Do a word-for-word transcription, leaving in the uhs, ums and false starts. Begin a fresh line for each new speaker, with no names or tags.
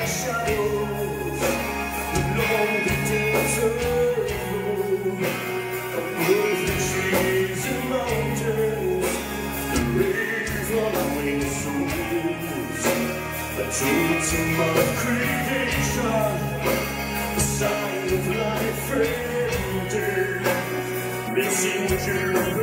shadows, the lonely desert road, above the trees and mountains, the rays on our winged souls, a totem of creation, a sign of life and death, messenger